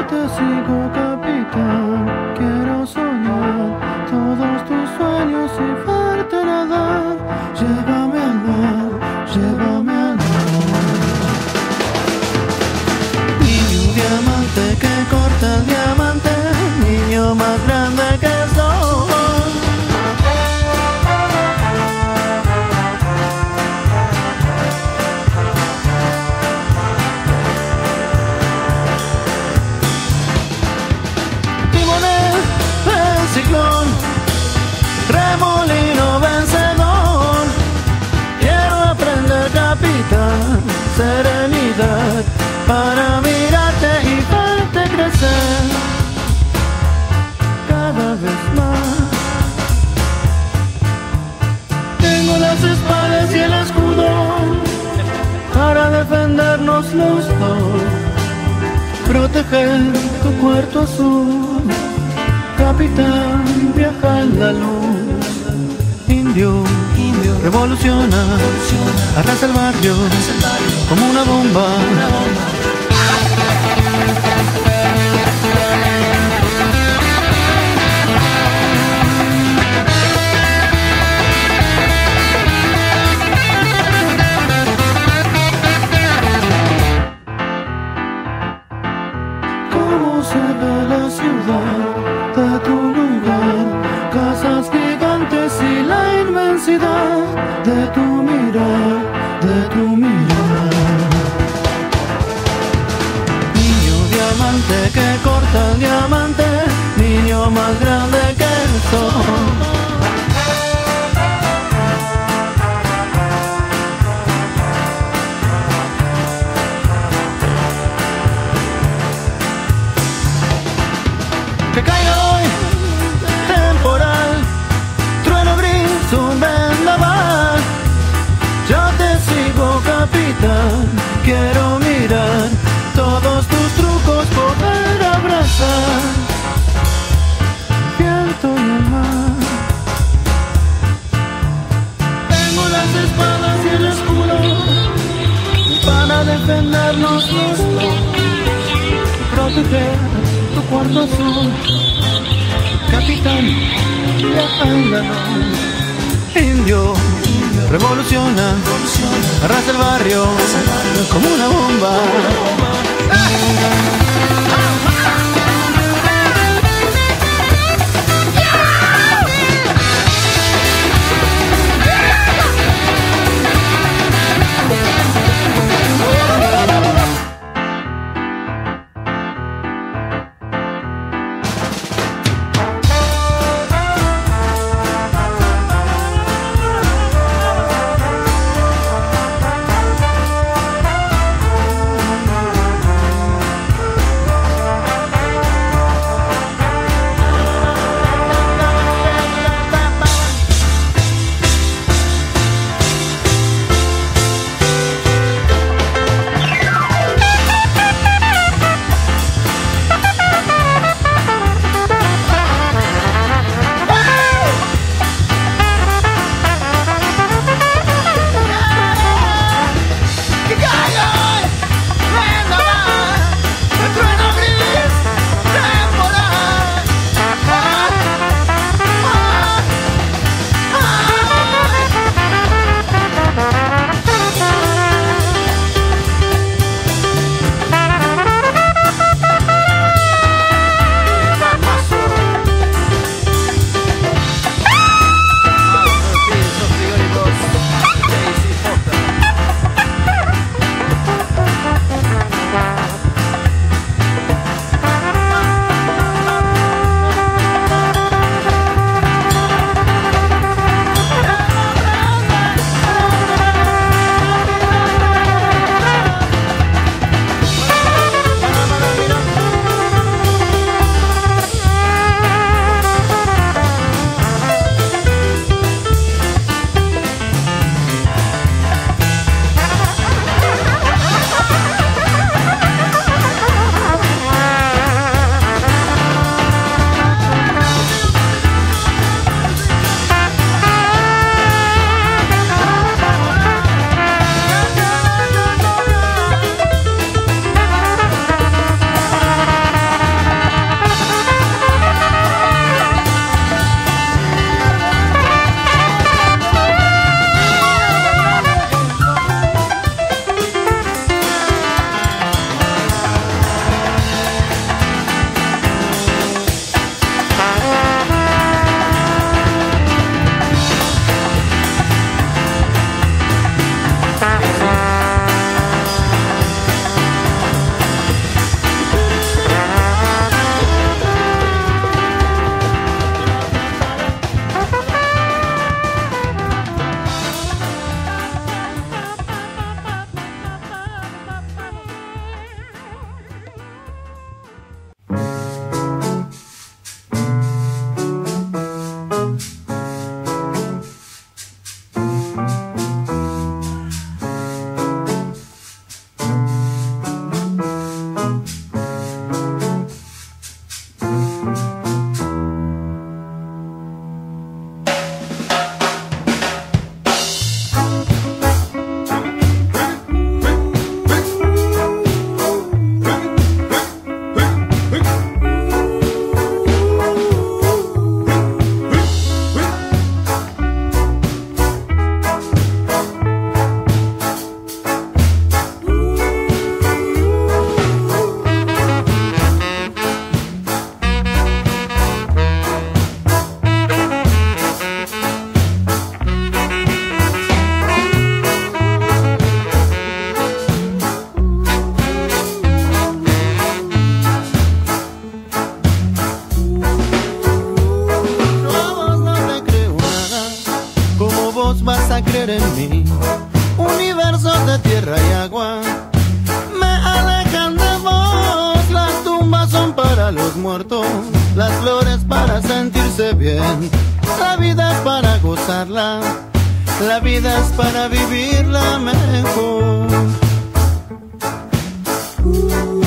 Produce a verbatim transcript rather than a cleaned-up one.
te sigo, capitán. Quiero soñar todos tus sueños y verte nadar. Llévame al mar, llévame al mar. Niño diamante que corta el diamante, niño más grande que el sol. Ciclón, remolino vencedor. Quiero aprender, capitán, serenidad para mirarte y verte crecer cada vez más. Tengo las espadas y el escudo para defendernos los dos, proteger tu puerto azul. Capitán, viaja en la luz. Indio, indio, revoluciona, arrasa el barrio como una bomba. ¿Cómo se ve la ciudad de tu lugar? Casas gigantes y la inmensidad de tu mirar, de tu mirar. Niño diamante que corta el diamante, niño más grande que el sol. Que caiga hoy, temporal, trueno gris, un vendaval. Yo te sigo, capitán, quiero mirar todos tus trucos, poder abrazar el viento y el mar. Tengo las espadas y el escudo para defendernos los dos, proteger tu cuarto azul. Capitán, viaja en la luz. Indio, revoluciona, arrasa el barrio como una bomba. vos vas a creer en mí. Universos de tierra y agua me alejan de vos. Las tumbas son para los muertos, las flores para sentirse bien. La vida es para gozarla, la vida es para vivirla mejor. Uh.